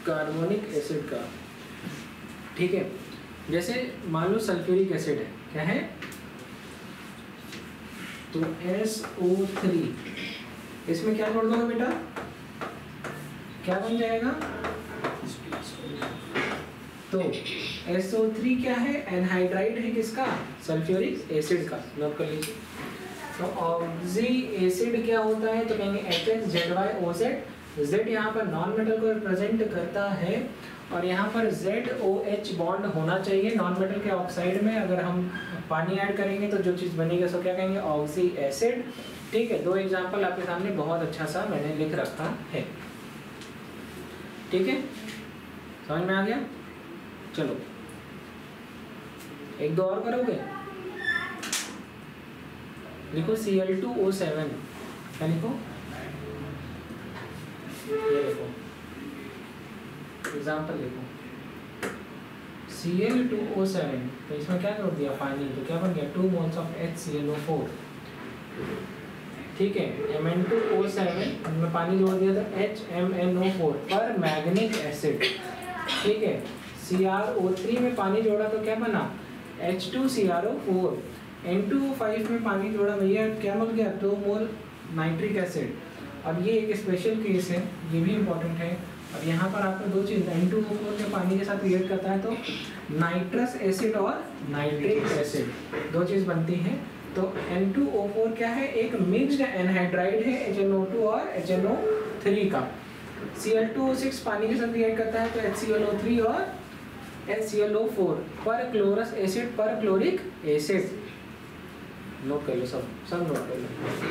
Carbonic acid का, ठीक है। जैसे मान लो सल्फ्यूरिक एसिड है, क्या है, तो SO3, इसमें क्या जोड़ दोगे बेटा, क्या बन जाएगा, तो SO3 क्या है, एनहाइड्राइड है किसका, सल्फ्यूरिक एसिड का, नोट कर लीजिए। तो ऑक्सी एसिड क्या होता है, तो कहेंगे HZYOZ, Z यहाँ पर नॉन मेटल को रिप्रेजेंट करता है और यहाँ पर ZOH बॉन्ड होना चाहिए नॉन मेटल के ऑक्साइड में। अगर हम पानी ऐड करेंगे तो जो चीज़ बनेगी उसको क्या कहेंगे, ऑक्सी एसिड, ठीक है। 2 एग्जाम्पल आपके सामने बहुत अच्छा सा मैंने लिख रखा है, ठीक है, समझ में आ गया। चलो एक दो और करोगे, लिखो Cl2O7, क्या लिखो, ये लिखो एग्जाम्पल लिखो Cl2O7, तो इसमें क्या जोड़ दिया, पानी, तो क्या बन गया 2 मोल्स ऑफ HClO4, ठीक है। Mn2O7 में पानी जोड़ दिया था HMnO4 पर मैग्निक एसिड, ठीक है। CrO3 में पानी जोड़ा तो क्या बना H2CrO4, N2O5 में पानी जोड़ा भैया, क्या मिल गया 2 मोल नाइट्रिक एसिड। अब ये एक स्पेशल केस है, ये भी इम्पोर्टेंट है। अब यहाँ पर आपको 2 चीज़, N2O4 के पानी के साथ रिएक्ट करता है तो नाइट्रस एसिड और नाइट्रिक एसिड 2 चीज़ बनती हैं। तो N2O4 क्या है, एक मिक्स्ड एनहाइड्राइड है HNO2 और HNO3 का। Cl2O6 पानी के साथ रिएक्ट करता है तो HClO3 और HClO4 पर chlorous acid perchloric acid, note कर लो, सब नोट कर लो।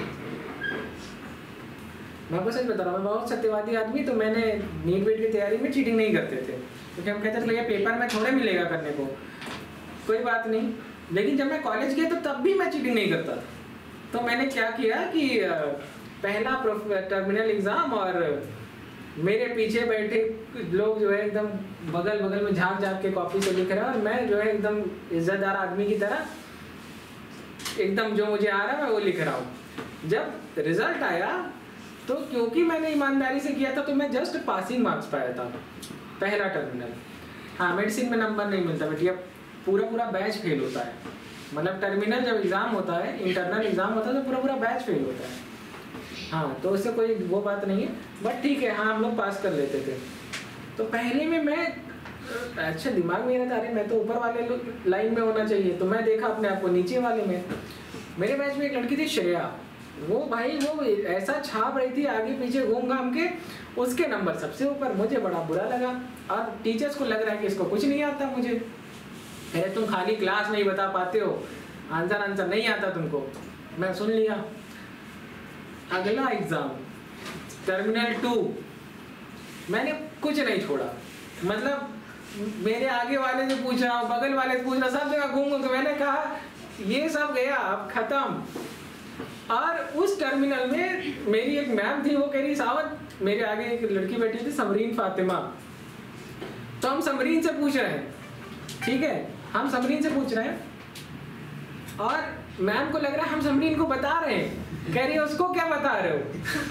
मैं आपको सच बता रहा हूँ, मैं बहुत सत्यवादी आदमी, तो मैंने नीट वेट की तैयारी में चीटिंग नहीं करते थे, क्योंकि हम कहते थे पेपर में थोड़े मिलेगा करने को, कोई बात नहीं। लेकिन जब मैं कॉलेज गया तो तब भी मैं चीटिंग नहीं करता था। तो मैंने क्या किया कि पहला टर्मिनल एग्ज़ाम, और मेरे पीछे बैठे लोग जो है एकदम बगल बगल में झाँक झाँक के कॉपी से लिख रहे हैं, और मैं जो है एकदम इज्जतदार आदमी की तरह एकदम जो मुझे आ रहा है मैं वो लिख रहा हूँ। जब रिजल्ट आया तो क्योंकि मैंने ईमानदारी से किया था तो मैं जस्ट पासिंग मार्क्स पाया था, पहला टर्मिनल। हाँ, मेडिसिन में नंबर नहीं मिलता बेटिया, पूरा बैच फेल होता है। मतलब टर्मिनल जब एग्ज़ाम होता है, इंटरनल एग्ज़ाम होता है तो पूरा बैच फेल होता है। हाँ, तो उससे कोई वो बात नहीं है, बट ठीक है, हाँ हम लोग पास कर लेते थे। तो पहले में मैं अच्छा दिमाग में रहता, अरे मैं तो ऊपर वाले लाइन में होना चाहिए, तो मैं देखा अपने आप को नीचे वाले में। मेरे बैच में एक लड़की थी श्रेया, वो भाई वो ऐसा छाप रही थी आगे पीछे घूम घाम के, उसके नंबर सबसे ऊपर। मुझे बड़ा बुरा लगा, और टीचर्स को लग रहा है कि इसको कुछ नहीं आता। मुझे अरे तुम खाली क्लास नहीं बता पाते हो, आंसर नहीं आता तुमको। मैं सुन लिया। अगला एग्जाम टर्मिनल 2, मैंने कुछ नहीं छोड़ा। मतलब मेरे आगे वाले से पूछा, बगल वाले से पूछा, सब जगह घूम घूम के मैंने कहा ये सब गया, अब खत्म। और उस टर्मिनल में मेरी एक मैम थी, वो कह रही सावत, मेरे आगे एक लड़की बैठी थी समरीन फातिमा, तो हम समरीन से पूछ रहे हैं, ठीक है, हम समरीन से पूछ रहे हैं, और मैम को लग रहा है हम समरीन को बता रहे हैं। कह रही है उसको क्या बता रहे हो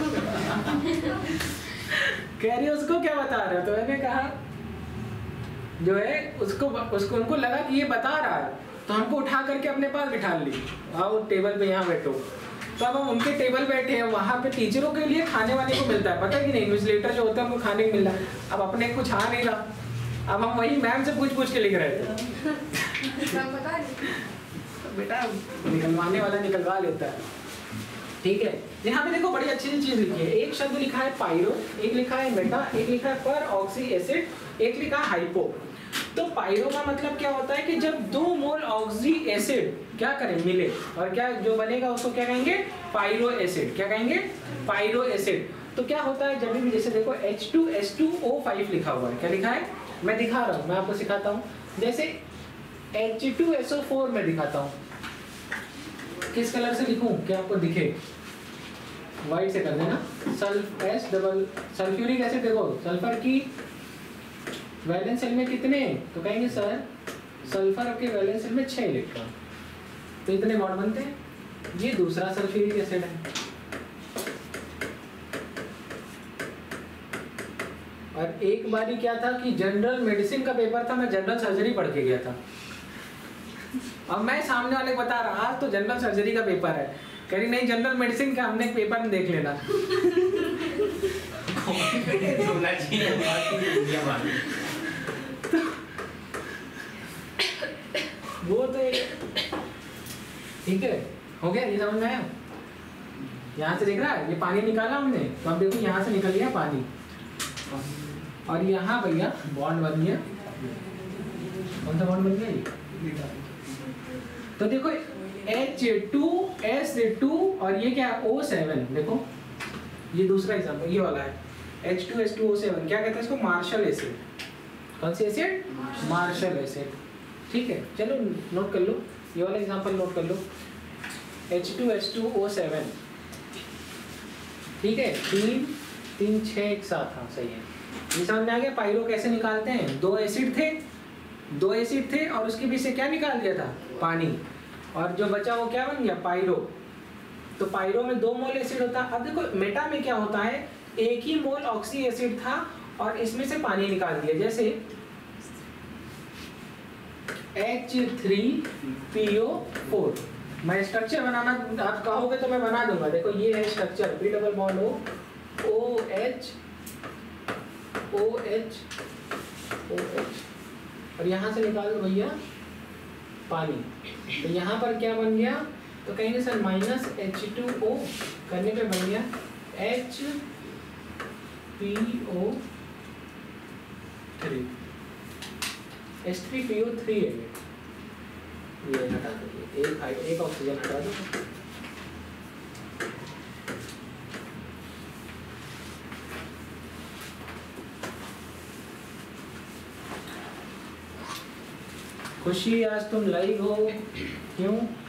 कह रही है उसको क्या बता रहे हो। तो मैंने कहा जो है उसको उनको लगा कि ये बता रहा है, तो हमको उठा करके अपने पास बिठा ली, आओ टेबल पे यहाँ बैठो। तो अब हम उनके टेबल बैठे हैं, वहाँ पे टीचरों के लिए खाने वाले को मिलता है, पता है कि नहीं, इन्विजिलेटर जो होता है उनको खाने को मिल रहा है। अब अपने कुछ आ नहीं रहा, अब हम वही मैम से पूछ के लिख रहे थे बेटा निकलवाने वाला निकलवा लेता है, ठीक है। यहाँ पे देखो बड़ी अच्छी चीज लिखी है, एक शब्द लिखा है पायरो, एक लिखा है मेटा, एक लिखा है पर ऑक्सी एसिड, एक लिखा है हाइपो। तो पायरो का मतलब क्या होता है कि जब 2 मोल ऑक्सी एसिड क्या करें मिले, और क्या जो बनेगा उसको क्या कहेंगे, पायरो एसिड। क्या कहेंगे, पायरो एसिड। तो क्या होता है जब भी, जैसे देखो H2H2O5 लिखा हुआ है, क्या लिखा है, मैं दिखा रहा हूँ, मैं आपको सिखाता हूँ। जैसे H2SO4 में दिखाता हूँ, किस कलर से लिखूं क्या आपको दिखे, व्हाइट से कर देना। सल्फ्यूरिक एसिड, देखो सल्फर की वैलेंस शेल में कितने, तो कहेंगे सर सल्फर के वैलेंस शेल में 6 इलेक्ट्रॉन, तो इतने बॉन्ड बनते हैं। ये दूसरा सल्फ्यूरिक एसिड है, और एक बारी क्या था कि जनरल मेडिसिन का पेपर था, मैं जनरल सर्जरी पढ़ के गया था। अब मैं सामने वाले को बता रहा आज तो जनरल सर्जरी का पेपर है, कह रही नहीं जनरल मेडिसिन का, हमने एक पेपर में देख लेना। वो तो ठीक है, हो गया, ये समझ में आया। यहाँ से देख रहा है, ये पानी निकाला हमने, तो अब देखो यहाँ से निकल गया पानी, और यहाँ भैया बॉन्ड बन गया। कौन सा बॉन्ड बन गया ये? तो देखो H2S2 और ये क्या है O7। देखो ये दूसरा एग्जाम्पल ये वाला है H2S2O7, क्या कहते हैं इसको? Marshall acid. कौन सी एसिड? Martial acid. ठीक है, चलो नोट कर लो, ये वाला एग्जाम्पल नोट कर लो, H2S2O7। ठीक है, 3 3 6 एक साथ, हाँ सही है। ये समझ में आ गया पायरो कैसे निकालते हैं? दो एसिड थे और उसके बीच से क्या निकाल दिया था? पानी, और जो बचा वो क्या बन गया? पायरो। तो पायरो में 2 मोल एसिड होता है। अब देखो मेटा में क्या होता है, एक ही मोल ऑक्सी एसिड था और इसमें से पानी निकाल दिया, जैसे H3PO4। मैं स्ट्रक्चर बनाना आप कहोगे तो मैं बना दूंगा। देखो ये है structure, P double bond OH और यहाँ से निकाल दो भैया पानी। तो यहाँ पर क्या बन गया? तो कहेंगे सर माइनस H2O करने पे बन गया H3PO3। H3PO3 है ये हटा दो, एक ऑक्सीजन हटा दो। खुशी आज तुम लाइव हो, क्यों?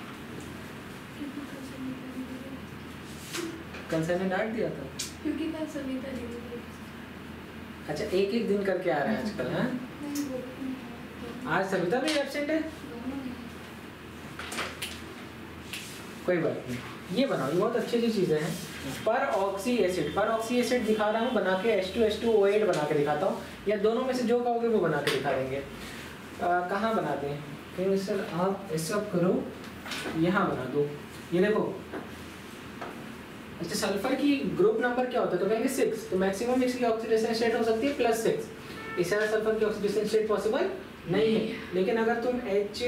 कल सर ने डांट दिया था क्योंकि कल सविता जी। अच्छा एक एक दिन करके आ रहे हैं आजकल, हैं? आज सविता भी एब्सेंट है, कोई बात नहीं। ये बनाओ, ये बहुत अच्छी चीजें हैं। पर ऑक्सी एसिड दिखा रहा हूँ बना के, H2S2O8 बना के दिखाता हूँ, या दोनों में से जो कहोगे वो बना के दिखा देंगे। कहाँ बनाते हैं? कहीं सर आप ऐसा करो, यहाँ बना दो। ये देखो, अच्छा सल्फर की ग्रुप नंबर क्या होता है? तो कहेंगे 6। तो मैक्सिमम इसकी ऑक्सीडेशन स्टेट हो सकती है +6। इस तरह सल्फर की ऑक्सीडेशन स्टेट पॉसिबल नहीं है। लेकिन अगर तुम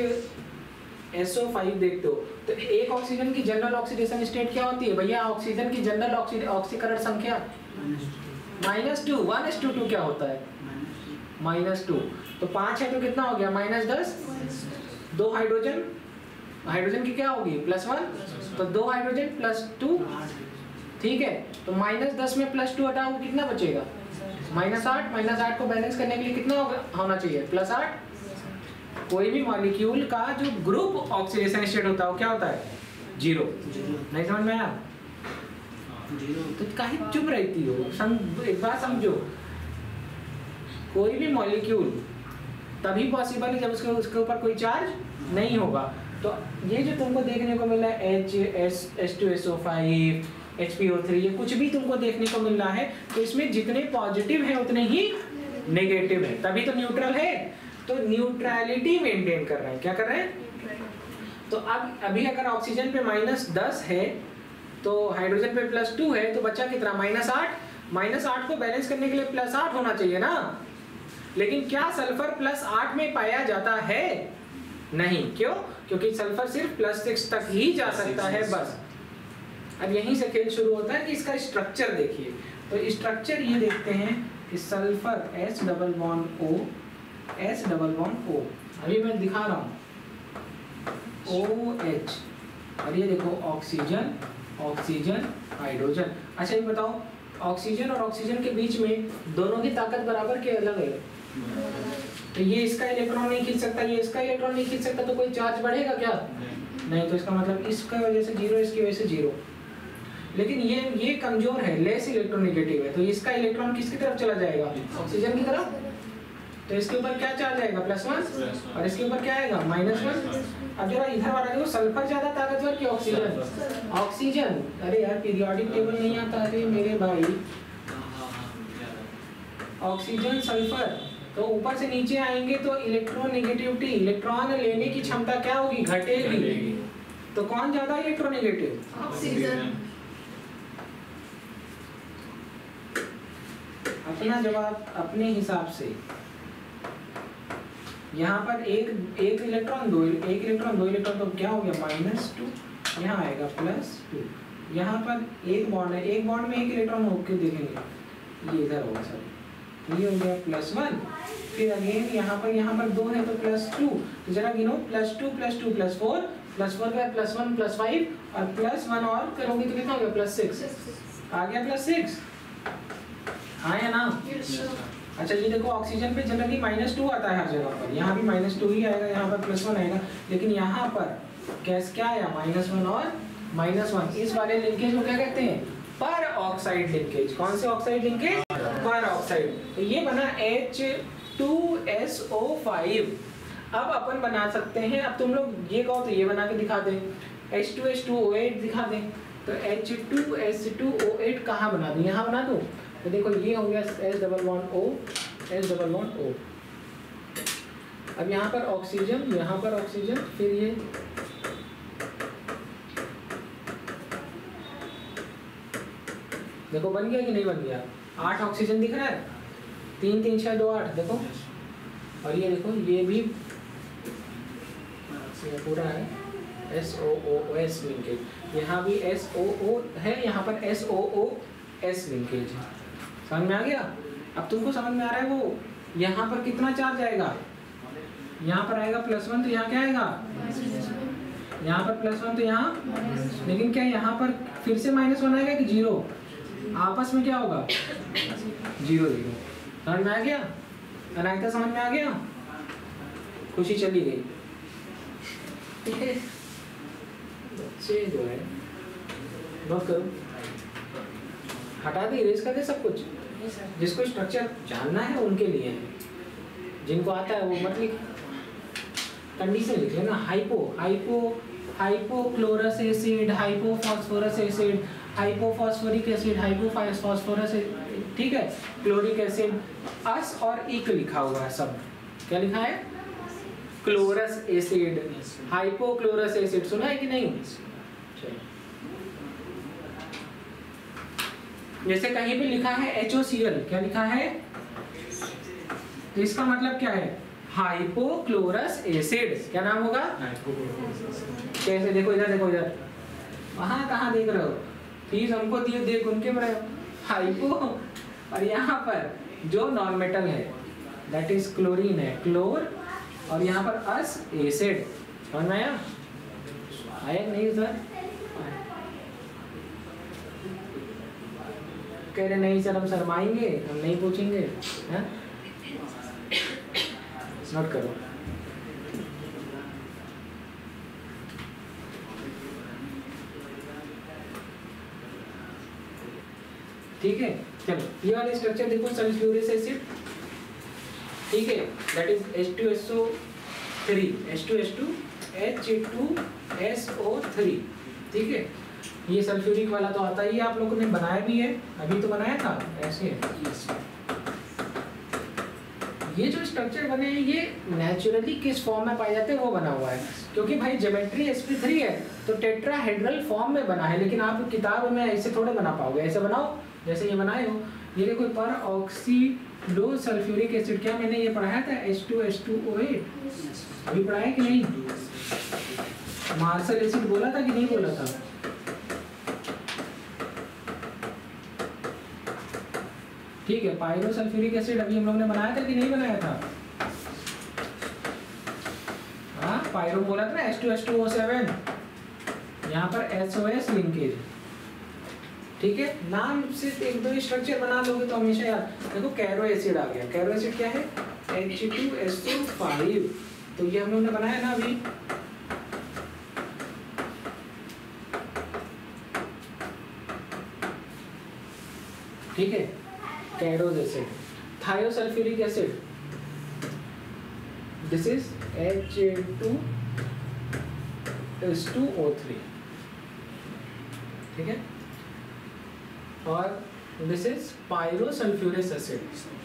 HSO5 देखते हो तो एक ऑक्सीजन की जनरल ऑक्सीडेशन स्टेट क्या होती है भैया? ऑक्सीजन की जनरल ऑक्सीकरण संख्या -2। 1s2 क्या होता है? -2। तो 5 है तो कितना हो गया? -10। 2 हाइड्रोजन की क्या होगी? +1। तो 2 हाइड्रोजन +2। ठीक है, तो -10 में +2 हटाओ कितना बचेगा? -8। -8 को बैलेंस करने के लिए कितना होना चाहिए? +8। कोई भी मॉलिक्यूल का जो ग्रुप ऑक्सीडेशन स्टेट होता है वो क्या होता है? 0। नहीं समझ में आया? तो काहे चुप रहती हो? एक बात समझो, कोई भी मॉलिक्यूल तभी पॉसिबल है जब उसके ऊपर कोई चार्ज नहीं होगा। तो ये जो तुमको देखने को मिला है H2SO5, HPO3, ये कुछ भी तुमको देखने को मिल रहा है, तो इसमें जितने पॉजिटिव है उतने ही नेगेटिव है, तभी तो न्यूट्रल है। तो न्यूट्रलिटी मेंटेन कर रहे हैं। क्या कर रहे हैं? तो अब अभी अगर ऑक्सीजन पे -10 है तो हाइड्रोजन पे +2 है, तो बचा कितना? -8। -8 को बैलेंस करने के लिए +8 होना चाहिए ना। लेकिन क्या सल्फर +8 में पाया जाता है? नहीं। क्यों? क्योंकि सल्फर सिर्फ +6 तक ही जा सकता है, बस। अब यहीं से खेल शुरू होता है कि इसका स्ट्रक्चर देखिए। तो स्ट्रक्चर ये देखते हैं कि sulphur H double bond O। अभी मैं दिखा रहा हूँ OH, और ये देखो ऑक्सीजन हाइड्रोजन। अच्छा ये बताओ, ऑक्सीजन और ऑक्सीजन के बीच में दोनों की ताकत बराबर के अलग है? तो ये इसका इलेक्ट्रॉन नहीं खींच सकता, ये इसका इलेक्ट्रॉन नहीं खींच सकता, तो कोई चार्ज बढ़ेगा क्या? नहीं। तो इसका मतलब इसका वजह से 0, इसकी वजह से 0। लेकिन ये कमजोर है, लेस इलेक्ट्रोनेगेटिव है, तो इसका इलेक्ट्रॉन किसकी तरफ चला जाएगा? ऑक्सीजन की तरफ। तो इसके ऊपर क्या चार्ज आएगा? +1, और इसके ऊपर क्या आएगा? -1। अब जरा इधर वाला देखो, सल्फर ज्यादा ताकतवर कि ऑक्सीजन? ऑक्सीजन। अरे यार पीरियोडिक टेबल नहीं आता है मेरे भाई। ऑक्सीजन सल्फर, तो ऊपर से नीचे आएंगे तो इलेक्ट्रोनेगेटिविटी, इलेक्ट्रॉन लेने की क्षमता क्या होगी, घटेगी। तो कौन ज्यादा इलेक्ट्रोनेगेटिव, ऑक्सीजन। अपना जवाब अपने हिसाब से। यहाँ पर एक इलेक्ट्रॉन दो इलेक्ट्रॉन तो क्या हो गया -2, यहाँ आएगा +2। यहाँ पर एक बॉन्ड है, एक बॉन्ड में एक इलेक्ट्रॉन होके देखेंगे, ये इधर होगा सर, ये हो गया +1। फिर अगेन यहाँ पर 2 है तो +2, तो जरा गिनो +2 +2 +4 +4 का +1 +5 और +1 और करोगे तो कितना हो गया +6, आ गया +6, हाँ या ना। अच्छा ये देखो ऑक्सीजन पे जनरली -2 आता है हर जगह पर, यहाँ भी -2 ही आएगा, यहाँ पर +1 आएगा, लेकिन यहाँ पर गैस क्या आया -1 और -1। इस वाले लिंकेज को क्या कहते हैं, पर ऑक्साइड लिंकेज। कौन से ऑक्साइड लिंकेज, पर ऑक्साइड। तो ये बना H2SO5। अब अपन बना सकते हैं, अब तुम लोग ये कहो तो ये बना के दिखा दें, H2H2O8 दिखा दें, तो H2S2O8 कहाँ बना दूं, यहाँ बना दूं। तो देखो ये हो गया S+O, S+O। अब यहाँ पर ऑक्सीजन, फिर ये देखो बन गया कि नहीं बन गया, 8 ऑक्सीजन दिख रहा है, 3 3 6 2 8 देखो, और ये देखो ये भी ये पूरा है SOOS लिंकेज, यहाँ भी SOO है, यहाँ पर SOOS लिंकेज है। समझ में आ गया। अब तुमको समझ में आ रहा है वो यहाँ पर कितना चार्ज आएगा, यहाँ पर आएगा +1 तो यहाँ क्या आएगा, यहाँ पर +1 तो यहाँ, लेकिन क्या यहाँ पर फिर से -1 आएगा कि 0, आपस में क्या होगा 0 0। समझ में आ गया, अनायता समझ में आ गया, खुशी चली गई। बच्चे जो है नोट करो, हटा दे, इरेज कर दे सब कुछ। जिसको स्ट्रक्चर जानना है उनके लिए है, जिनको आता है वो मत लिख, कंडीशन लिख लेना, hypochlorous acid, hypophosphorous acid, hypophosphoric acid, hypophosphorous, ठीक है, क्लोरिक एसिड, अस और इक लिखा हुआ है सब। क्या लिखा है, क्लोरस एसिड, हाइपोक्लोरस एसिड, सुना है कि नहीं। जैसे कहीं भी लिखा है HOCl, क्या लिखा है, तो इसका मतलब क्या है, हाइपोक्लोरस एसिड। क्या नाम होगा, कैसे, देखो इधर, वहां कहाँ देख रहे हो, फीस हमको दिए, देख उनके में हाइपो, और यहाँ पर जो नॉन मेटल है दैट इज क्लोरीन है, क्लोर, और यहाँ पर अस एसिड। समझ में आया नहीं सर, कह रहे नहीं सर हम शर्माएंगे, हम नहीं पूछेंगे, हैं? नोट करो। ठीक है, चलो ये वाली स्ट्रक्चर देखो, सल्फ्यूरिक एसिड, ठीक है, दैट इज H2SO3, H2SO3, ठीक है। ये सल्फ्यूरिक वाला तो आता ही है, आप लोगों ने बनाया भी है, अभी तो बनाया था ऐसे। ये जो स्ट्रक्चर बने हैं ये नेचुरली किस फॉर्म में पाए जाते हैं वो बना हुआ है, क्योंकि भाई ज्योमेट्री sp3 है तो टेट्राहेड्रल फॉर्म में बना है, लेकिन आप किताब में ऐसे थोड़े बना पाओगे, ऐसे बनाओ जैसे ये बनाए हो। ये देखो पर ऑक्सीडो सल्फ्यूरिक एसिड, क्या मैंने ये पढ़ाया था H2H2O8, अभी पढ़ाया कि नहीं, मार्शल एसिड बोला था कि नहीं बोला था, ठीक है। पायरोसल्फ्यूरिक एसिड अभी हम लोग ने बनाया था कि नहीं बनाया था, हाँ पायरो बोला था ना, H2H2O7, यहाँ पर SOS लिंकेज, ठीक है। नाम से एक दो स्ट्रक्चर बना लोगे तो हमेशा याद। देखो कैरो एसिड आ गया, कैरो एसिड क्या है, H2SO5, तो ये हम लोग ने बनाया ना अभी, ठीक है, Caro's acid. Thiosulphuric acid, this is H2S2O3, ठीक है। और this is pyrosulphuric acid.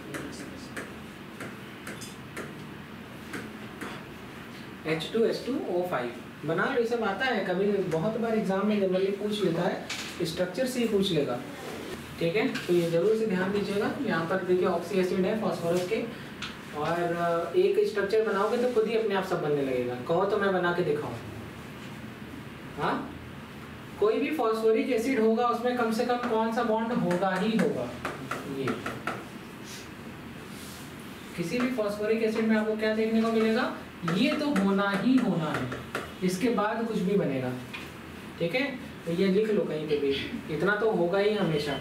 H2SO5 बना लो, ये सब आता है, कभी बहुत बार एग्जाम में जनरली पूछ लेता है, स्ट्रक्चर से ही पूछ लेगा, ठीक है। तो ये जरूर से ध्यान दीजिएगा। यहाँ पर देखिए ऑक्सी एसिड है फॉस्फोरस के, और एक स्ट्रक्चर बनाओगे तो खुद ही अपने आप सब बनने लगेगा। कहो तो मैं बना के दिखाऊं? हाँ, कोई भी फॉस्फोरिक एसिड होगा उसमें कम से कम कौन सा बॉन्ड होगा ही होगा, ये। किसी भी फॉस्फोरिक एसिड में आपको क्या देखने को मिलेगा, ये तो होना ही होना है, इसके बाद कुछ भी बनेगा, ठीक है। तो ये लिख लो कहीं पे भी, इतना तो होगा ही हमेशा।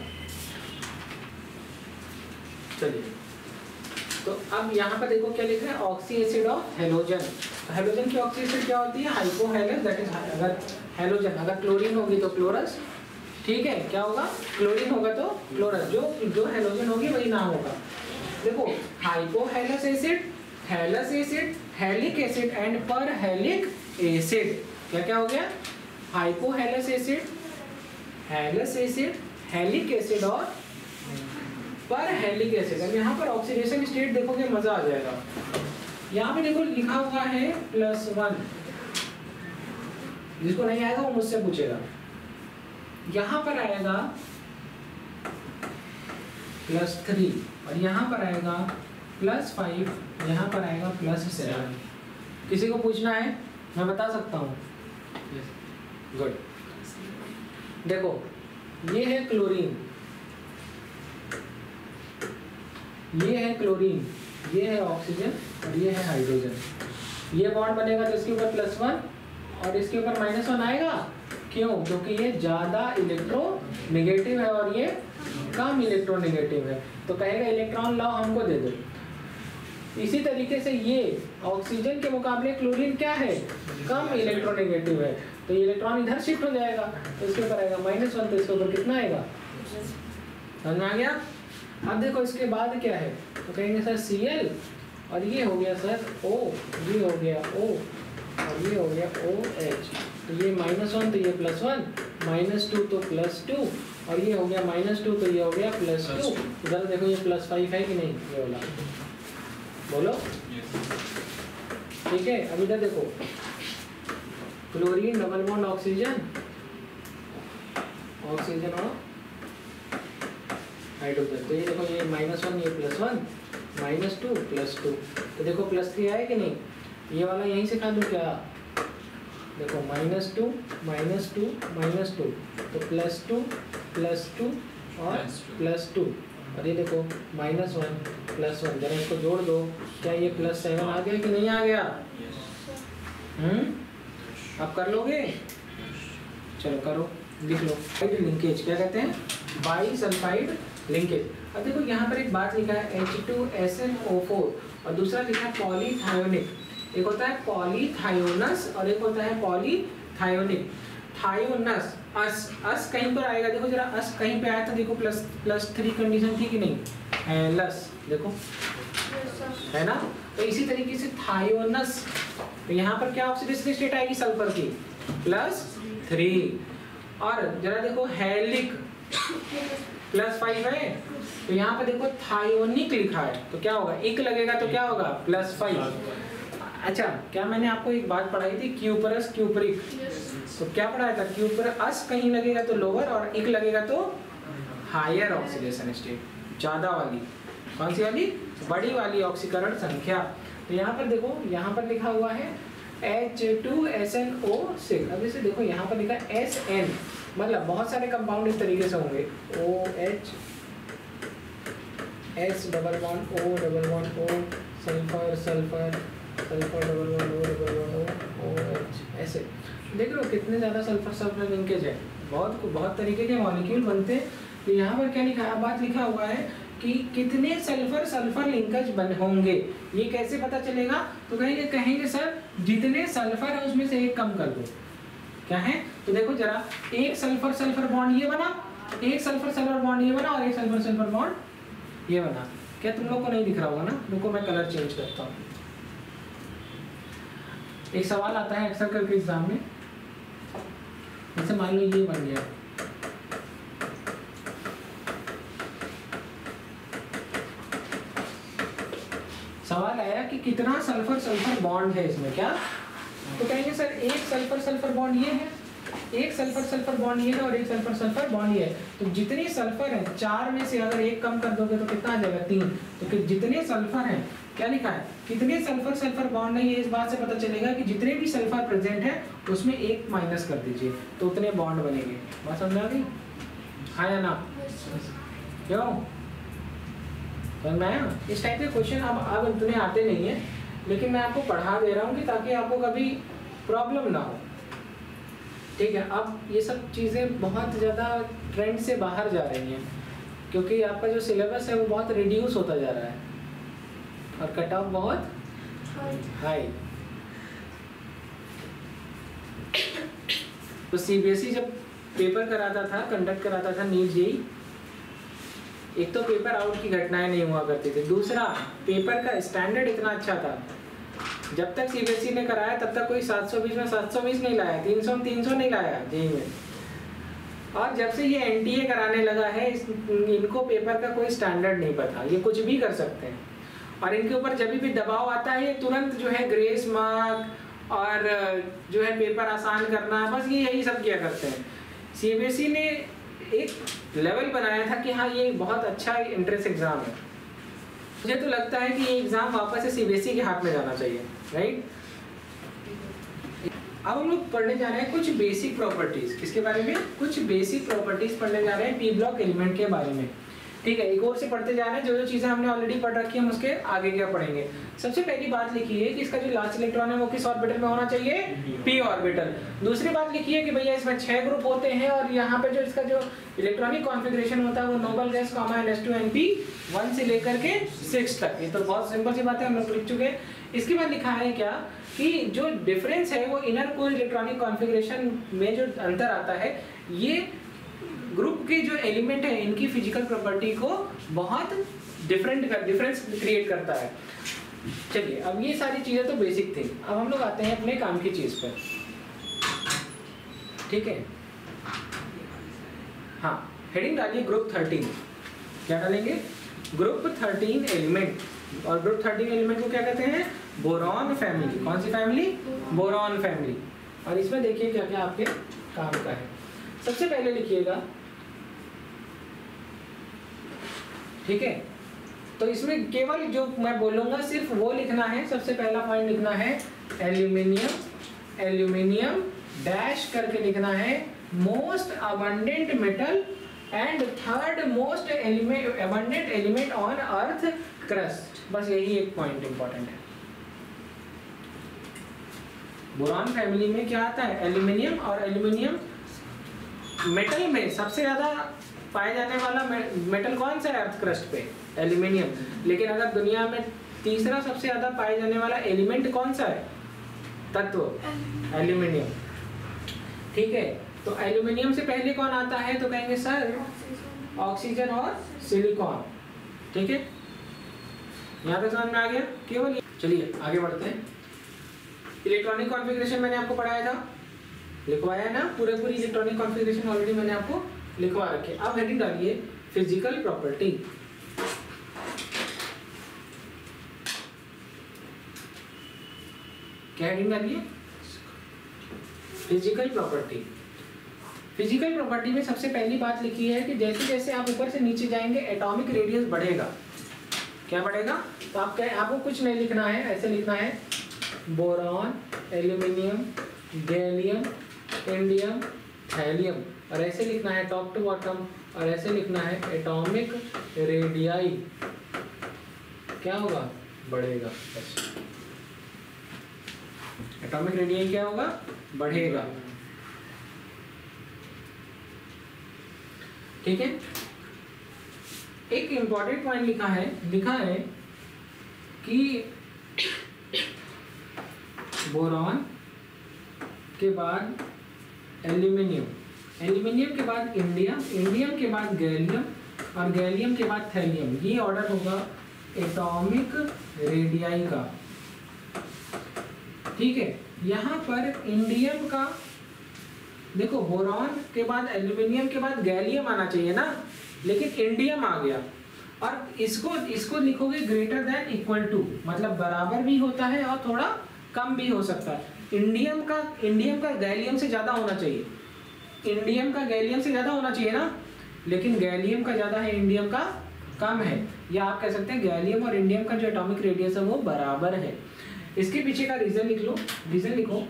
चलिए, तो अब यहाँ पर देखो क्या लिख रहा है, oxy acid of halogen. Halogen की ऑक्सी एसिड क्या होती है, हाइपोहेलस, दैट इज अगर हेलोजन, अगर क्लोरीन होगी तो क्लोरस, ठीक है। क्या होगा, क्लोरीन होगा तो क्लोरस, जो हेलोजन होगी वही नाम होगा। देखो hypohalous acid, halous acid, halic acid and perhalic acid. क्या क्या हो गया, hypohalous acid, halous acid, halic acid और परहेलिक एसिड। अब यहाँ पर ऑक्सीडेशन स्टेट देखोगे मजा आ जाएगा। यहाँ पे देखो लिखा हुआ है +1, जिसको नहीं आएगा वो मुझसे पूछेगा। यहाँ पर आएगा +3 और यहाँ पर आएगा +5, यहाँ पर आएगा +7। किसी को पूछना है, मैं बता सकता हूँ। गुड। देखो ये है क्लोरीन, ये है क्लोरीन, ये है ऑक्सीजन और ये है हाइड्रोजन। ये बॉन्ड बनेगा तो इसके ऊपर +1 और इसके ऊपर -1 आएगा। क्यों? क्योंकि ये ज़्यादा इलेक्ट्रोनेगेटिव है और ये कम इलेक्ट्रोनेगेटिव है, तो कहेगा इलेक्ट्रॉन लाओ हमको दे दो। इसी तरीके से ये ऑक्सीजन के मुकाबले क्लोरीन क्या है, कम इलेक्ट्रोनेगेटिव है, तो ये इलेक्ट्रॉन इधर शिफ्ट हो जाएगा, तो इसके ऊपर आएगा -1, तो इसके ऊपर कितना आएगा, समझ में आ गया। अब देखो इसके बाद क्या है, तो कहेंगे सर Cl और ये हो गया सर O, ये हो गया O और ये हो गया OH, तो ये -1 तो ये +1, -2 तो +2 और ये हो गया -2 तो ये हो गया +2। इधर देखो ये +5 है कि नहीं, ये वाला बोलो, ठीक है। अब इधर देखो chlorine double bond oxygen, oxygen और हाइड्रोजन, तो ये देखो ये -1 ये +1, -2 +2, तो देखो +3 आया कि नहीं। ये वाला यहीं से खा दूँ क्या, देखो -2 -2 -2 तो +2 +2 और +2 और ये देखो -1 +1, जरा इसको जोड़ दो, क्या ये +7 आ गया कि नहीं आ गया? आप कर लोगे, चलो करो, लिख लो। लिंकेज क्या कहते हैं, बाई सल्फाइड लिंकेज। अब देखो यहाँ पर एक बात लिखा है H2SnO4 और दूसरा लिखा है पॉलीथायोनिक। एक होता है पॉलीथायोनस और एक होता है पॉलीथायोनिक। थायोनस अस कहीं पर आएगा, देखो जरा अस कहीं पे आया था, देखो +3 कंडीशन थी कि नहीं, लस देखो है ना। तो इसी तरीके से थायोनस, तो यहाँ पर क्या ऑक्सीडेशन स्टेट आएगी सल्फर की +3। और जरा देखो हेलिक +5 है, तो यहाँ पर देखो थायोनिक लिखा है, तो क्या होगा, इक लगेगा तो क्या होगा +5। अच्छा, क्या मैंने आपको एक बात पढ़ाई थी, क्यूपरस क्यूपरिक, तो क्या पढ़ाया था, क्यूपर अस कहीं लगेगा तो लोअर और इक लगेगा तो हायर ऑक्सीडेशन स्टेट, ज्यादा वाली। कौन सी वाली, बड़ी वाली ऑक्सीकरण संख्या। तो यहाँ पर देखो, यहाँ पर लिखा हुआ है H2SnO6। अब इसे देखो यहाँ पर लिखा है SN, मतलब बहुत सारे कंपाउंड इस तरीके से होंगे, OH S double bond O double bond O, sulphur sulphur sulphur double bond O double bond O, OH, ऐसे देख लो कितने ज़्यादा सल्फर सल्फर लिंकेज है, बहुत तरीके के मॉलिक्यूल बनते हैं। तो यहाँ पर क्या लिखा है, बात लिखा हुआ है कि कितने सल्फर सल्फर लिंकेज बन होंगे, ये कैसे पता चलेगा, तो कहेंगे सर जितने सल्फर है उसमें से एक कम कर दो। क्या है, तो देखो जरा, एक सल्फर सल्फर बॉन्ड ये बना, एक सल्फर सल्फर बॉन्ड ये बना और एक सल्फर सल्फर बॉन्ड ये बना। क्या तुम लोग को नहीं दिख रहा होगा ना, रुको मैं कलर चेंज करता हूँ। एक सवाल आता है अक्सर करके एग्जाम में, जैसे मान लो ये बन गया, सवाल आया कि कितना सल्फर सल्फर बॉन्ड है इसमें, क्या तो कहेंगे सर एक सल्फर सल्फर बॉन्ड ये है, एक सल्फर सल्फर बॉन्ड ये है और एक सल्फर सल्फर बॉन्ड ये है। तो जितने सल्फर हैं 4 में से अगर एक कम कर दोगे तो कितना आ जाएगा 3। तो कि जितने सल्फर हैं, क्या लिखा है, कितने सल्फर सल्फर बॉन्ड है, ये इस बात से पता चलेगा कि जितने भी सल्फर प्रेजेंट है उसमें एक माइनस कर दीजिए तो उतने बॉन्ड बनेंगे। बात समझ आ गई, हाँ या ना? क्यों समझ में आया? इस टाइप के क्वेश्चन अब इतने आते नहीं है, लेकिन मैं आपको पढ़ा दे रहा हूँ कि ताकि आपको कभी प्रॉब्लम ना हो। ठीक है, अब ये सब चीज़ें बहुत ज़्यादा ट्रेंड से बाहर जा रही हैं क्योंकि आपका जो सिलेबस है वो बहुत रिड्यूस होता जा रहा है और कट ऑफ बहुत हाई। तो सीबीएसई जब पेपर कराता था, कंडक्ट कराता था नीट जेईई, एक तो पेपर आउट की घटनाएं नहीं हुआ करती थी, दूसरा पेपर का स्टैंडर्ड इतना अच्छा था। जब तक सीबीएसई ने कराया तब तक कोई 720 में 720 नहीं लाया, 300 में 300 नहीं लाया जेईई में। और जब से ये एनटीए कराने लगा है इनको पेपर का कोई स्टैंडर्ड नहीं पता, ये कुछ भी कर सकते हैं और इनके ऊपर जब भी दबाव आता है ये तुरंत जो है ग्रेस मार्क और जो है पेपर आसान करना, बस ये यही सब किया करते हैं। सीबीएसई ने एक लेवल बनाया था कि हाँ ये बहुत अच्छा एंट्रेंस एग्जाम है। मुझे तो लगता है कि ये एग्जाम वापस से सीबीएसई के हाथ में जाना चाहिए, राइट? अब हम लोग पढ़ने जा रहे हैं कुछ बेसिक प्रॉपर्टीज, किसके बारे में? कुछ बेसिक प्रॉपर्टीज पढ़ने जा रहे हैं पी ब्लॉक एलिमेंट के बारे में। ठीक है, एक और से पढ़ते जा रहे हैं, जो जो चीजें हमने ऑलरेडी पढ़ रखी है हम उसके आगे क्या पढ़ेंगे। सबसे पहली बात लिखी है कि इसका जो लास्ट इलेक्ट्रॉन है वो किस ऑर्बिटल में होना चाहिए? P orbital. दूसरी बात लिखी है कि भैया इसमें 6 ग्रुप होते हैं और यहाँ पे जो इसका जो इलेक्ट्रॉनिक कॉन्फ़िगरेशन होता है वो नोबल गैस कॉमा NH2NP 1 से लेकर के 6 तक। ये तो बहुत सिंपल सी बात है, हम लोग लिख चुके हैं। इसके बाद लिखा है क्या कि जो डिफरेंस है वो इनर कोर इलेक्ट्रॉनिक कॉन्फ़िगरेशन में जो अंतर आता है ये ग्रुप के जो एलिमेंट है इनकी फिजिकल प्रॉपर्टी को बहुत डिफरेंस क्रिएट करता है। चलिए, अब ये सारी चीजें तो बेसिक थी, अब हम लोग आते हैं अपने काम की चीज पर। ठीक है, हाँ, हेडिंग डालिए ग्रुप 13। क्या डालेंगे? Group 13 element. और ग्रुप 13 एलिमेंट को क्या कहते हैं? Boron family. कौन सी फैमिली? Boron family. और इसमें देखिए क्या क्या आपके काम का है। सबसे पहले लिखिएगा, ठीक है, तो इसमें केवल जो मैं बोलूंगा सिर्फ वो लिखना है। सबसे पहला पॉइंट लिखना है एल्यूमिनियम, एल्यूमिनियम डैश करके लिखना है most abundant metal and third most abundant element on earth crust. बस यही एक पॉइंट इंपॉर्टेंट है। बोरॉन फैमिली में क्या आता है? एल्यूमिनियम। और एल्यूमिनियम मेटल में सबसे ज्यादा पाए जाने वाला मेटल कौन सा है अर्थ क्रस्ट पे? एल्यूमिनियम। लेकिन अगर दुनिया में तीसरा सबसे ज्यादा पाए जाने वाला एलिमेंट कौन सा है? तत्व? एल्यूमिनियम। ठीक है, तो एल्यूमिनियम से पहले कौन आता है? तो कहेंगे सर ऑक्सीजन और सिलिकॉन। ठीक है, यहाँ तक समझ में आ गया केवल? चलिए आगे बढ़ते हैं। इलेक्ट्रॉनिक कॉन्फ़िगरेशन मैंने आपको पढ़ाया था, लिखवाया है ना, पूरी इलेक्ट्रॉनिक कॉन्फ़िगरेशन ऑलरेडी मैंने आपको लिखवा रखे। अब हेडिंग डालिए फिजिकल प्रॉपर्टी। क्या हेडिंग डालिए? Physical property. फिजिकल प्रॉपर्टी में सबसे पहली बात लिखी है कि जैसे जैसे आप ऊपर से नीचे जाएंगे एटॉमिक रेडियस बढ़ेगा। क्या बढ़ेगा? तो आपको कुछ नहीं लिखना है, ऐसे लिखना है boron, aluminium, gallium, indium, thallium, और ऐसे लिखना है टॉप टू बॉटम, और ऐसे लिखना है एटॉमिक रेडियाई। क्या होगा? बढ़ेगा। बस एटॉमिक रेडियाई क्या होगा? बढ़ेगा। ठीक है, एक इंपॉर्टेंट पॉइंट लिखा है कि बोरॉन के बाद एल्यूमिनियम, एल्यूमिनियम के बाद इंडियम, इंडियम के बाद गैलियम, और गैलियम के बाद थैलियम। ये ऑर्डर होगा एटॉमिक रेडियाई का। ठीक है, यहाँ पर इंडियम का देखो, बोरॉन के बाद एल्यूमिनियम के बाद गैलियम आना चाहिए ना, लेकिन इंडियम आ गया। और इसको लिखोगे ग्रेटर देन इक्वल टू, मतलब बराबर भी होता है और थोड़ा कम भी हो सकता है। इंडियम का गैलियम से ज़्यादा होना चाहिए, इंडियम का गैलियम से ज़्यादा होना चाहिए ना, लेकिन गैलियम का ज़्यादा है, इंडियम का कम है। या आप कह सकते हैं गैलियम और इंडियम का जो एटॉमिक रेडियस है वो बराबर है। इसके पीछे का रीज़न लिख लो, रीज़न लिखो।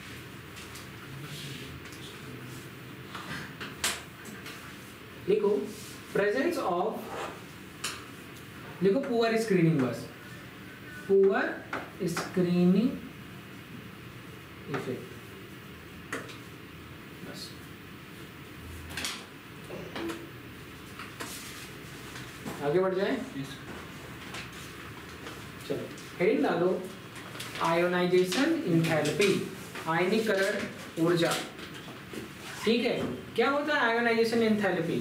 लिखो प्रेजेंस ऑफ, लिखो पुअर स्क्रीनिंग, बस पुअर स्क्रीनिंग इफेक्ट, बस। आगे बढ़ जाए, चलो हेडिंग डालो, आयोनाइजेशन एंथैल्पी, आयनीकरण ऊर्जा। ठीक है, क्या होता है आयोनाइजेशन एंथैल्पी?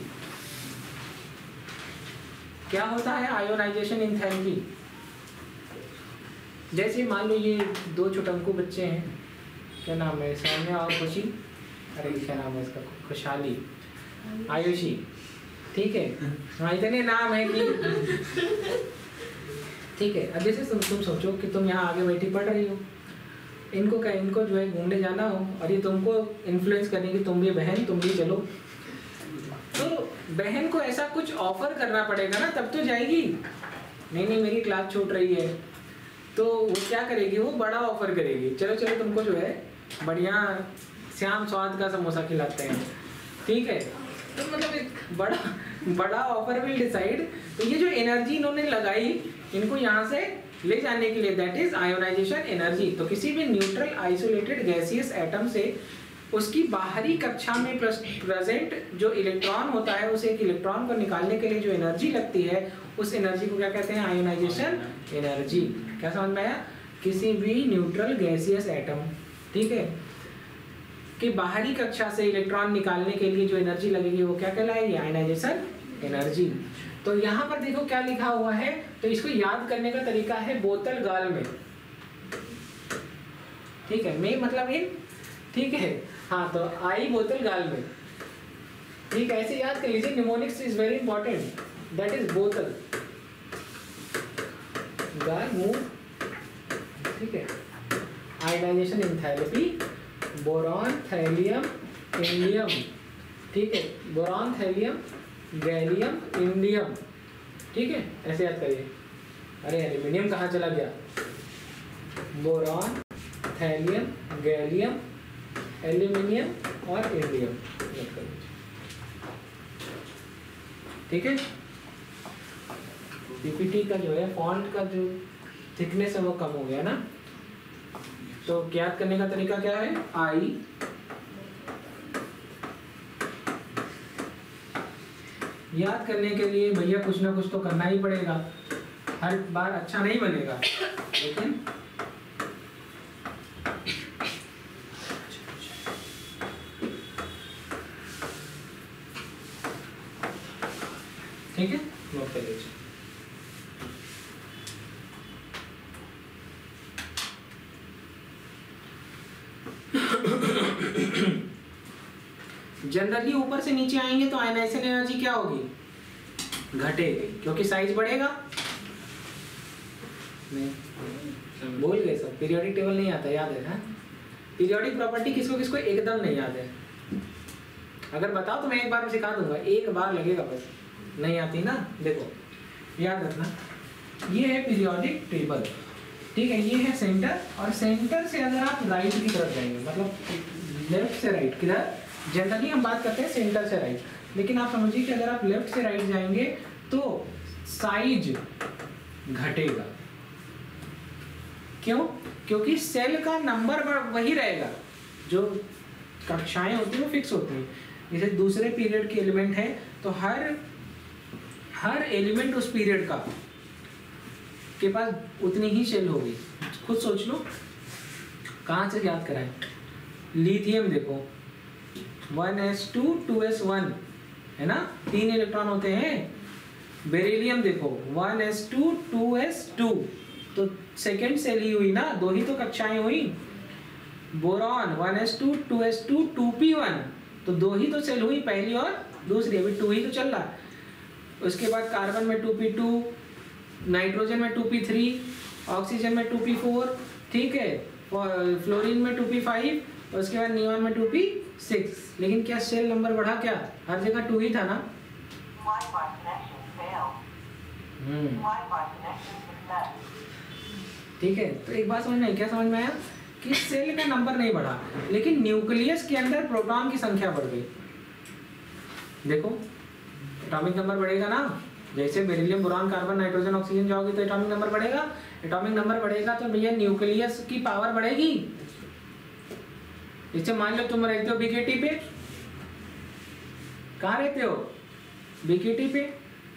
क्या होता है आयोनाइजेशन एंथैल्पी? जैसे मान लो ये दो छोटंकू बच्चे हैं, क्या नाम है, सौम्या और खुशी, अरे क्या नाम है इसका, खुशहाली, आयुषी, ठीक है, हाँ इतने नाम है कि ठीक है। अब जैसे तुम सोचो कि तुम यहाँ आगे बैठी पढ़ रही हो, इनको जो है घूमने जाना हो और ये तुमको इन्फ्लुएंस करेंगे, तुम भी बहन तुम भी चलो, तो बहन को ऐसा कुछ ऑफर करना पड़ेगा ना, तब तो जाएगी। नहीं मेरी क्लास छूट रही है, तो वो क्या करेगी, वो बड़ा ऑफर करेगी, चलो चलो तुमको जो है बढ़िया श्याम स्वाद का समोसा खिलाते हैं, ठीक है। तो मतलब एक बड़ा ऑफर विल डिसाइड। तो ये जो एनर्जी इन्होंने लगाई इनको यहाँ से ले जाने के लिए, दैट इज आयोनाइजेशन एनर्जी। तो किसी भी न्यूट्रल आइसोलेटेड गैसियस एटम से उसकी बाहरी कक्षा में प्रेजेंट जो इलेक्ट्रॉन होता है, उस एक इलेक्ट्रॉन को निकालने के लिए जो एनर्जी लगती है, उस एनर्जी को क्या कहते हैं, आयोनाइजेशन एनर्जी। क्या समझ में आया? किसी भी न्यूट्रल गैसियस एटम, ठीक है, कि बाहरी कक्षा से इलेक्ट्रॉन निकालने के लिए जो एनर्जी लगेगी वो क्या कहलाएगी, आयोनाइजेशन एनर्जी। तो यहाँ पर देखो क्या लिखा हुआ है, तो इसको याद करने का तरीका है बोतल गाल में, ठीक है, में मतलब इन, ठीक है, हाँ, तो आई बोतल गाल में, ठीक है, ऐसे याद कर लीजिए। Mnemonics is very important, that is बोतल गाल मुंह, ठीक है। Ionisation enthalpy, boron thallium indium, ठीक है, बोरॉन थैलियम गैलियम इंडियम, ठीक है, ऐसे याद करिए। अरे एल्यूमिनियम कहाँ चला गया, बोरॉन थैलियम गैलियम एल्यूमिनियम और इंडियम, याद करिए, ठीक है। पीपीटी का जो है फॉन्ट का जो थिकनेस है वो कम हो गया ना, तो याद करने का तरीका क्या है, आई याद करने के लिए भैया कुछ ना कुछ तो करना ही पड़ेगा, हर बार अच्छा नहीं बनेगा, लेकिन ठीक है, नोट कर लीजिए। जनरली ऊपर से नीचे आएंगे तो आयनाइजेशन एनर्जी क्या होगी, घटेगी, क्योंकि साइज बढ़ेगा। नहीं बोल गए सब, पीरियोडिक टेबल नहीं आता, याद है ना? पीरियोडिक प्रॉपर्टी किसको किसको एकदम नहीं याद है, अगर बताओ तो मैं एक बार में सिखा दूंगा, एक बार लगेगा बस, नहीं आती ना, देखो याद रखना, ये है पीरियोडिक टेबल, ठीक है, ये है सेंटर, और सेंटर से अगर आप राइट की तरफ जाएंगे, मतलब लेफ्ट से राइट, किधर, जनरली हम बात करते हैं सेंटर से राइट, लेकिन आप समझिए कि अगर आप लेफ्ट से राइट जाएंगे तो साइज घटेगा। क्यों? क्योंकि सेल का नंबर वही रहेगा, जो कक्षाएं होती हैं वो फिक्स होती हैं। जैसे दूसरे पीरियड के एलिमेंट है तो हर एलिमेंट उस पीरियड का के पास उतनी ही सेल होगी। खुद सोच लो, कहाँ से याद कराएं। लिथियम देखो 1s2 2s1 है ना, 3 इलेक्ट्रॉन होते हैं। बेरिलियम देखो 1s2 2s2, तो सेकेंड सेल ही हुई ना, 2 ही तो कक्षाएं हुई। बोरॉन 1s2 2s2 2p1, तो 2 ही तो सेल हुई, पहली और दूसरी, अभी 2 ही तो चल रहा। उसके बाद कार्बन में 2p2, नाइट्रोजन में 2p3, ऑक्सीजन में 2p4, ठीक है, फ्लोरीन में 2p5, और उसके बाद नियॉन में 2p6। लेकिन क्या सेल नंबर बढ़ा? क्या हर जगह 2 ही था ना? ठीक है, तो एक बात समझ में आई? क्या समझ में आया? कि सेल का नंबर नहीं बढ़ा, लेकिन न्यूक्लियस के अंदर प्रोटॉन की संख्या बढ़ गई। देखो एटॉमिक नंबर बढ़ेगा ना, जैसे beryllium, boron, carbon, nitrogen, oxygen जाओगे तो एटॉमिक नंबर बढ़ेगा। एटॉमिक नंबर बढ़ेगा तो भैया न्यूक्लियस की पावर बढ़ेगी। जैसे मान लो तुम रहते हो बीकेटी पे, कहाँ रहते हो? बीकेटी पे।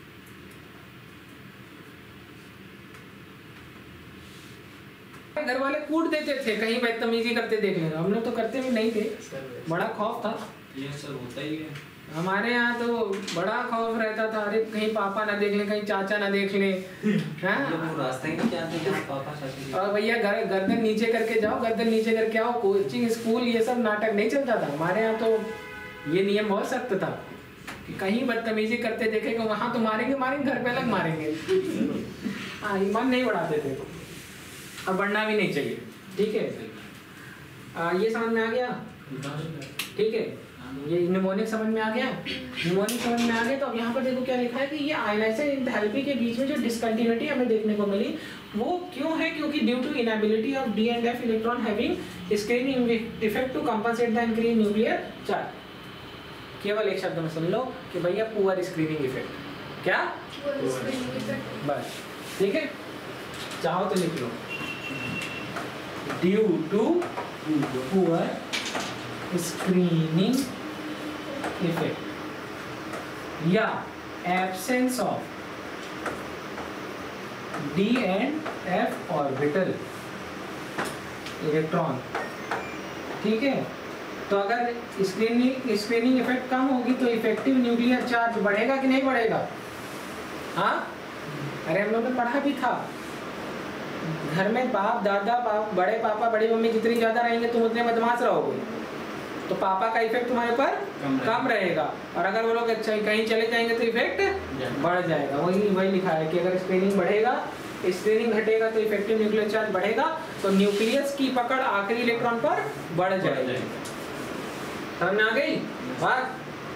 घर वाले कूट देते थे कहीं बदतमीजी करते देख लेना, हम लोग तो करते भी नहीं थे, बड़ा खौफ था। ये सब होता ही है हमारे यहाँ तो बड़ा खौफ रहता था, अरे कहीं पापा ना देख ले, कहीं चाचा ना देख ले। रास्ते ही नहीं जानते जहाँ पापा चाचा। और भैया गर्दन नीचे करके जाओ, गर्दन नीचे करके आओ। कोचिंग स्कूल ये सब नाटक नहीं चलता था हमारे यहाँ, तो ये नियम बहुत सख्त था कि कहीं बदतमीजी करते देखेगा वहाँ तो मारेंगे, घर पे अलग मारेंगे। हाँ, ईमान नहीं बढ़ाते थे और बढ़ना भी नहीं चाहिए। ठीक है, ये समझ में आ गया? ठीक है, ये निमोनिक समझ में आ गया। निमोनिक समझ में आ गया तो अब यहाँ पर देखो क्या लिखा है कि ये आयनाइजेशन एंथैल्पी के बीच में जो डिसकंटिन्यूटी हमें देखने को मिली वो क्यों है? क्योंकि due to inability of D and F electron having screening effect to compensate the increase nuclear charge. केवल एक शब्द में सुन लो कि भैया पुअर स्क्रीनिंग इफेक्ट। क्या? बस, ठीक है, चाहो तो लिख लो due to poor screening effect या absence of D and F orbital electron. ठीक है, तो अगर स्क्रीनिंग इफेक्ट कम होगी तो इफेक्टिव न्यूक्लियर चार्ज बढ़ेगा कि नहीं बढ़ेगा? हाँ, अरे हम लोग ने पढ़ा भी था, घर में बाप दादा बड़े पापा बड़ी मम्मी जितनी ज्यादा रहेंगे तुम उतने बदमाश रहोगे, तो पापा का इफेक्ट तुम्हारे ऊपर कम रहेगा, और अगर वो लोग अच्छा कहीं चले जाएंगे तो इफेक्ट बढ़ जाएगा। वही लिखा है कि अगर स्क्रीनिंग बढ़ेगा, स्क्रीनिंग घटेगा तो इफेक्टिव न्यूक्लियर चार्ज बढ़ेगा, तो न्यूक्लियस की पकड़ आखिरी इलेक्ट्रॉन पर बढ़ जाएगी। समझ में आ गई बात?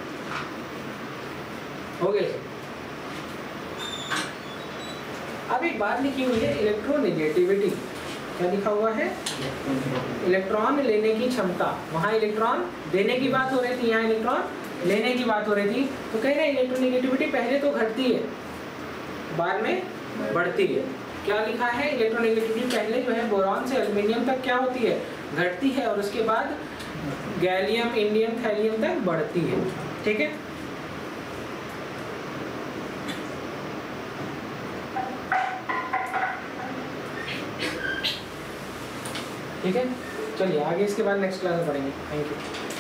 हो गई। अब एक बात लिखी हुई है इलेक्ट्रोनेगेटिविटी। क्या लिखा हुआ है? इलेक्ट्रॉन लेने की क्षमता। वहाँ इलेक्ट्रॉन देने की बात हो रही थी, यहाँ इलेक्ट्रॉन लेने की बात हो रही थी। तो कह रहे हैं इलेक्ट्रोनेगेटिविटी पहले तो घटती है बाद में बढ़ती है। क्या लिखा है? इलेक्ट्रोनेगेटिविटी पहले जो है बोरॉन से एल्युमिनियम तक क्या होती है? घटती है, और उसके बाद गैलियम, इंडियम, थैलियम तक बढ़ती है। ठीक है, ठीक है, चलिए आगे इसके बाद नेक्स्ट क्लास में पढ़ेंगे। Thank you.